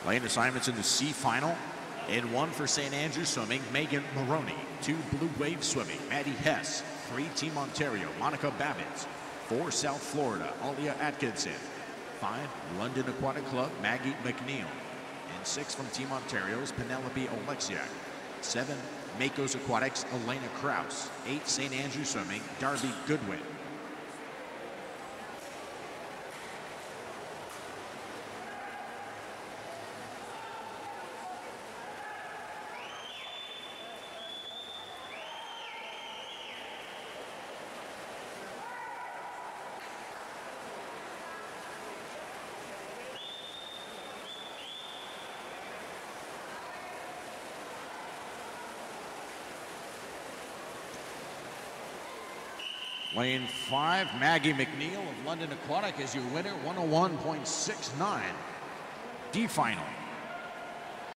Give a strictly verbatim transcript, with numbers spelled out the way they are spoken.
Lane assignments in the C final. In one for Saint Andrews Swimming, Megan Maroney. Two, Blue Wave Swimming, Maddie Hess. Three, Team Ontario, Monica Babbitts. Four, South Florida, Alia Atkinson. Five, London Aquatic Club, Maggie McNeil. And six from Team Ontario's Penelope Oleksiak. Seven, Makos Aquatics, Elena Kraus. Eight, Saint Andrews Swimming, Darby Goodwin. Lane five, Maggie McNeil of London Aquatic is your winner, one oh one point six nine. D final.